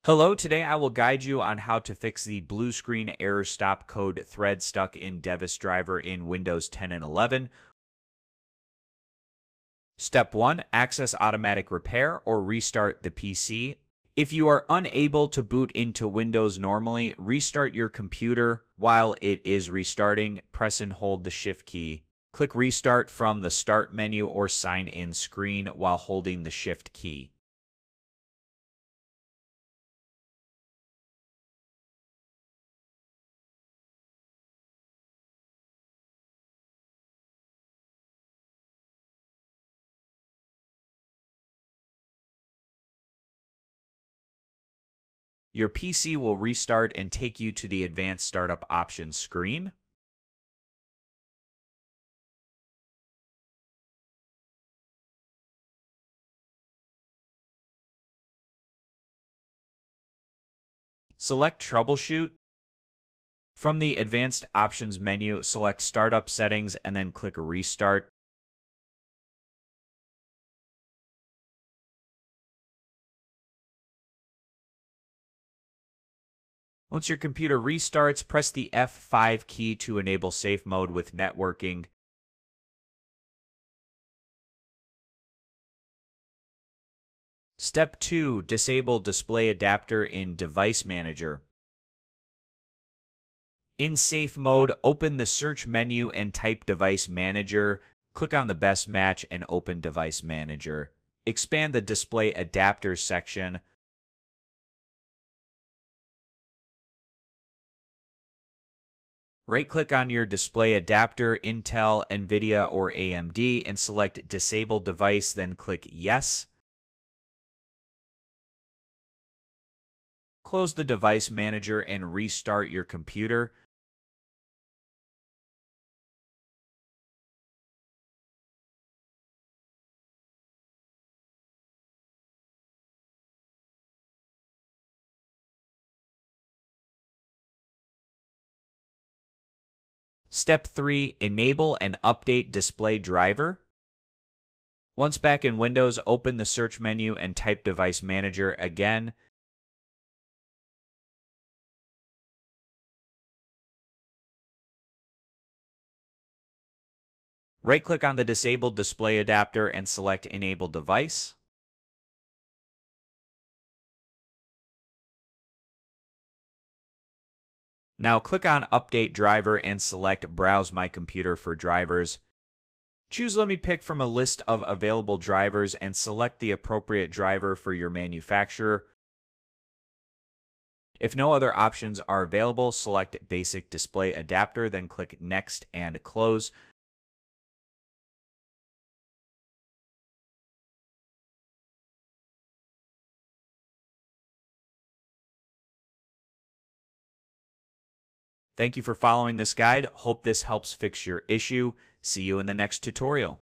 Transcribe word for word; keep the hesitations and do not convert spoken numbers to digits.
Hello, today I will guide you on how to fix the blue screen error stop code thread stuck in DevisDriver in Windows ten and eleven. Step one, access automatic repair or restart the P C. If you are unable to boot into Windows normally, restart your computer. While it is restarting, press and hold the Shift key. Click Restart from the Start menu or Sign In screen while holding the Shift key. Your P C will restart and take you to the Advanced Startup Options screen. Select Troubleshoot. From the Advanced Options menu, select Startup Settings and then click Restart. Once your computer restarts, press the F five key to enable safe mode with networking. Step two, disable display adapter in Device Manager. In safe mode, open the search menu and type Device Manager. Click on the best match and open Device Manager. Expand the display adapter section. Right-click on your display adapter, Intel, NVIDIA, or A M D, and select Disable Device, then click Yes. Close the Device Manager and restart your computer. Step three, enable and update display driver. Once back in Windows, open the search menu and type Device Manager again. Right-click on the disabled display adapter and select Enable Device. Now click on Update Driver and select Browse My Computer for drivers. Choose Let me pick from a list of available drivers and select the appropriate driver for your manufacturer. If no other options are available, select Basic Display Adapter, then click Next and Close. Thank you for following this guide. Hope this helps fix your issue. See you in the next tutorial.